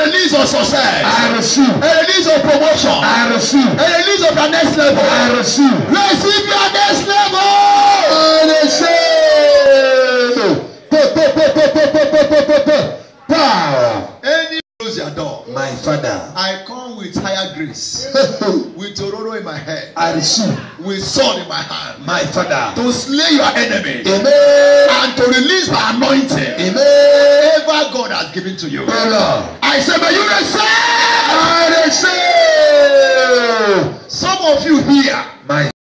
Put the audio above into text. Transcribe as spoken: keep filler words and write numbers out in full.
release of success. I receive. A release of promotion. I receive. A release of your next level. I receive. Receive your next level. I receive. Power. Any close your door. My Father. I come with higher grace. With okoro in my head. I receive. With sword in my hand. My Father. To slay your enemy. Amen. And to release my anointing. Amen. Whatever God has given to you. Amen. I say, may you receive. I receive. Some of you here.